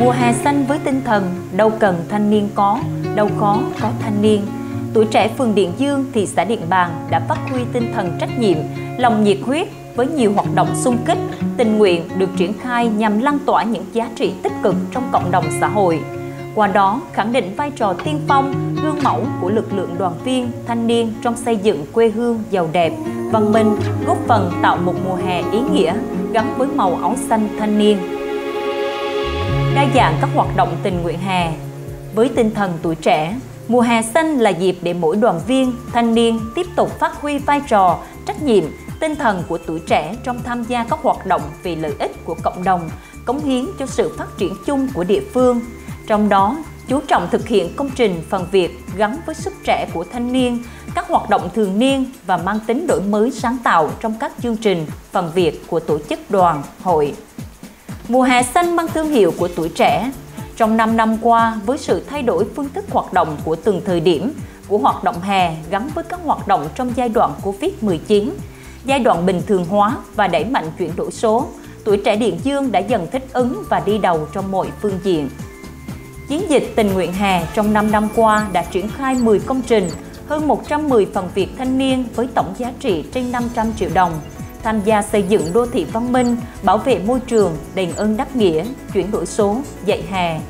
Mùa hè xanh với tinh thần đâu cần thanh niên có, đâu có thanh niên. Tuổi trẻ phường Điện Dương, thị xã Điện Bàn đã phát huy tinh thần trách nhiệm, lòng nhiệt huyết với nhiều hoạt động xung kích, tình nguyện được triển khai nhằm lan tỏa những giá trị tích cực trong cộng đồng xã hội. Qua đó, khẳng định vai trò tiên phong, gương mẫu của lực lượng đoàn viên, thanh niên trong xây dựng quê hương giàu đẹp, văn minh, góp phần tạo một mùa hè ý nghĩa gắn với màu áo xanh thanh niên. Đa dạng các hoạt động tình nguyện hè. Với tinh thần tuổi trẻ, mùa hè xanh là dịp để mỗi đoàn viên, thanh niên tiếp tục phát huy vai trò, trách nhiệm, tinh thần của tuổi trẻ trong tham gia các hoạt động vì lợi ích của cộng đồng, cống hiến cho sự phát triển chung của địa phương. Trong đó, chú trọng thực hiện công trình phần việc gắn với sức trẻ của thanh niên, các hoạt động thường niên và mang tính đổi mới sáng tạo trong các chương trình, phần việc của tổ chức đoàn, hội. Mùa hè xanh mang thương hiệu của tuổi trẻ. Trong 5 năm qua, với sự thay đổi phương thức hoạt động của từng thời điểm, của hoạt động hè gắn với các hoạt động trong giai đoạn Covid-19, giai đoạn bình thường hóa và đẩy mạnh chuyển đổi số, tuổi trẻ Điện Dương đã dần thích ứng và đi đầu trong mọi phương diện. Chiến dịch tình nguyện hè trong 5 năm qua đã triển khai 10 công trình, hơn 110 phần việc thanh niên với tổng giá trị trên 500 triệu đồng, tham gia xây dựng đô thị văn minh, bảo vệ môi trường, đền ơn đáp nghĩa, chuyển đổi số, dạy hè.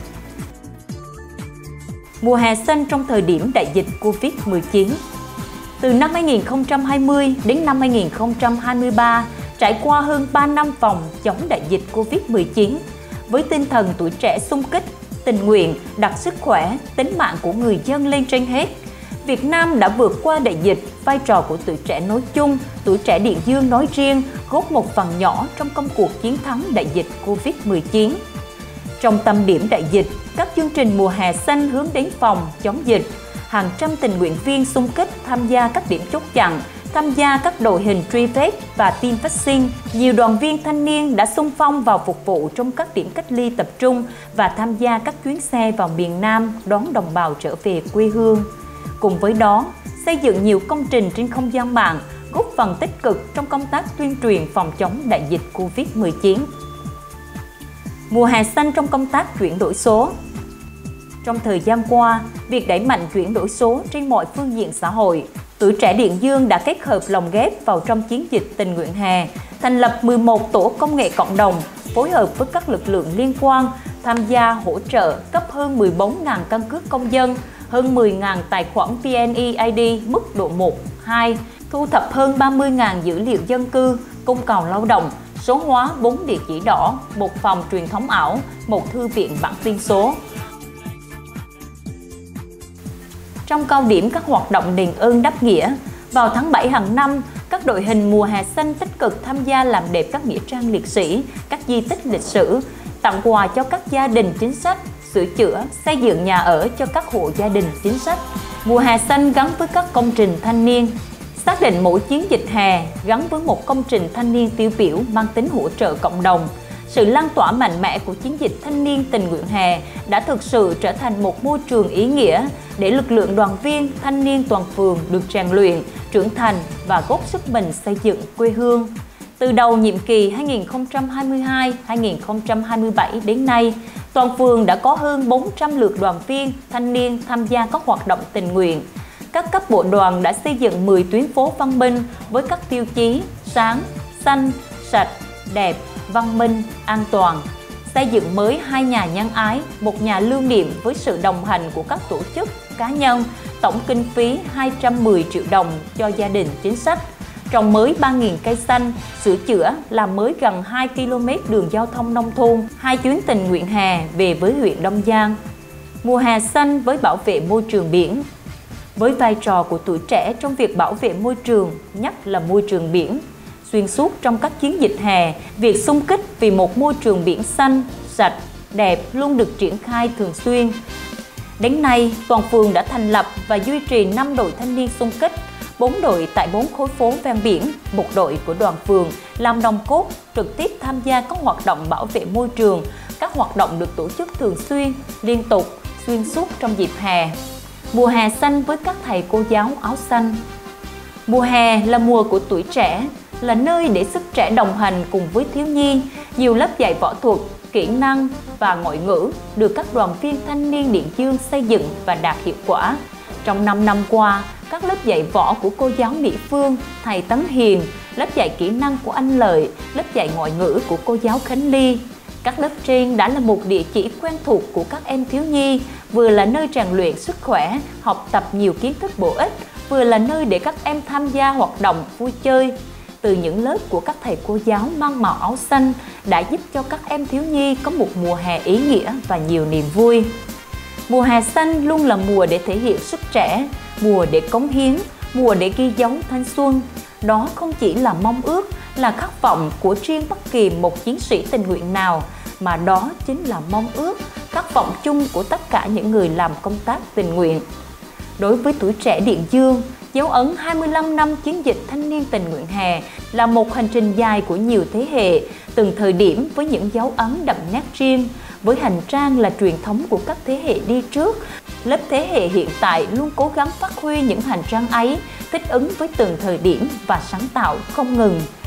Mùa hè xanh trong thời điểm đại dịch Covid-19. Từ năm 2020 đến năm 2023, trải qua hơn 3 năm phòng chống đại dịch Covid-19, với tinh thần tuổi trẻ xung kích, tình nguyện, đặt sức khỏe, tính mạng của người dân lên trên hết, Việt Nam đã vượt qua đại dịch. Vai trò của tuổi trẻ nói chung, tuổi trẻ Điện Dương nói riêng góp một phần nhỏ trong công cuộc chiến thắng đại dịch Covid-19. Trong tâm điểm đại dịch, các chương trình mùa hè xanh hướng đến phòng chống dịch, hàng trăm tình nguyện viên xung kích tham gia các điểm chốt chặn, tham gia các đội hình truy vết và tiêm vaccine. Nhiều đoàn viên thanh niên đã xung phong vào phục vụ trong các điểm cách ly tập trung và tham gia các chuyến xe vào miền Nam đón đồng bào trở về quê hương. Cùng với đó, xây dựng nhiều công trình trên không gian mạng, góp phần tích cực trong công tác tuyên truyền phòng chống đại dịch Covid-19. Mùa hè xanh trong công tác chuyển đổi số. Trong thời gian qua, việc đẩy mạnh chuyển đổi số trên mọi phương diện xã hội, tuổi trẻ Điện Dương đã kết hợp lồng ghép vào trong chiến dịch tình nguyện hè, thành lập 11 tổ công nghệ cộng đồng, phối hợp với các lực lượng liên quan, tham gia hỗ trợ cấp hơn 14.000 căn cước công dân, hơn 10.000 tài khoản VNeID mức độ 1, 2, thu thập hơn 30.000 dữ liệu dân cư, cung cầu lao động, số hóa 4 địa chỉ đỏ, một phòng truyền thống ảo, một thư viện bản tin số. Trong cao điểm các hoạt động đền ơn đáp nghĩa, vào tháng 7 hàng năm, các đội hình mùa hè xanh tích cực tham gia làm đẹp các nghĩa trang liệt sĩ, các di tích lịch sử, tặng quà cho các gia đình chính sách, sửa chữa, xây dựng nhà ở cho các hộ gia đình chính sách. Mùa hè xanh gắn với các công trình thanh niên. Xác định mỗi chiến dịch hè gắn với một công trình thanh niên tiêu biểu mang tính hỗ trợ cộng đồng. Sự lan tỏa mạnh mẽ của chiến dịch thanh niên tình nguyện hè đã thực sự trở thành một môi trường ý nghĩa để lực lượng đoàn viên, thanh niên toàn phường được rèn luyện, trưởng thành và góp sức mình xây dựng quê hương. Từ đầu nhiệm kỳ 2022-2027 đến nay, toàn phường đã có hơn 400 lượt đoàn viên, thanh niên tham gia các hoạt động tình nguyện. Các cấp bộ đoàn đã xây dựng 10 tuyến phố văn minh với các tiêu chí sáng, xanh, sạch, đẹp, văn minh, an toàn. Xây dựng mới 2 nhà nhân ái, 1 nhà lưu niệm với sự đồng hành của các tổ chức, cá nhân, tổng kinh phí 210 triệu đồng cho gia đình chính sách. Trồng mới 3.000 cây xanh, sửa chữa, làm mới gần 2 km đường giao thông nông thôn, 2 chuyến tình nguyện hè về với huyện Đông Giang. Mùa hè xanh với bảo vệ môi trường biển. Với vai trò của tuổi trẻ trong việc bảo vệ môi trường, nhất là môi trường biển, xuyên suốt trong các chiến dịch hè, việc xung kích vì một môi trường biển xanh, sạch, đẹp luôn được triển khai thường xuyên. Đến nay, toàn phường đã thành lập và duy trì 5 đội thanh niên xung kích, 4 đội tại 4 khối phố ven biển, 1 đội của đoàn phường làm nòng cốt trực tiếp tham gia các hoạt động bảo vệ môi trường. Các hoạt động được tổ chức thường xuyên, liên tục, xuyên suốt trong dịp hè. Mùa hè xanh với các thầy cô giáo áo xanh. Mùa hè là mùa của tuổi trẻ, là nơi để sức trẻ đồng hành cùng với thiếu nhi. Nhiều lớp dạy võ thuật, kỹ năng và ngoại ngữ được các đoàn viên thanh niên Điện Dương xây dựng và đạt hiệu quả. Trong 5 năm qua, các lớp dạy võ của cô giáo Mỹ Phương, thầy Tấn Hiền, lớp dạy kỹ năng của anh Lợi, lớp dạy ngoại ngữ của cô giáo Khánh Ly. Các lớp trên đã là một địa chỉ quen thuộc của các em thiếu nhi, vừa là nơi rèn luyện sức khỏe, học tập nhiều kiến thức bổ ích, vừa là nơi để các em tham gia hoạt động vui chơi. Từ những lớp của các thầy cô giáo mang màu áo xanh đã giúp cho các em thiếu nhi có một mùa hè ý nghĩa và nhiều niềm vui. Mùa hè xanh luôn là mùa để thể hiện sức trẻ, mùa để cống hiến, mùa để ghi dấu thanh xuân. Đó không chỉ là mong ước, là khát vọng của riêng bất kỳ một chiến sĩ tình nguyện nào, mà đó chính là mong ước, khát vọng chung của tất cả những người làm công tác tình nguyện. Đối với tuổi trẻ Điện Dương, dấu ấn 25 năm chiến dịch thanh niên tình nguyện hè là một hành trình dài của nhiều thế hệ, từng thời điểm với những dấu ấn đậm nét riêng. Với hành trang là truyền thống của các thế hệ đi trước, lớp thế hệ hiện tại luôn cố gắng phát huy những hành trang ấy, thích ứng với từng thời điểm và sáng tạo không ngừng.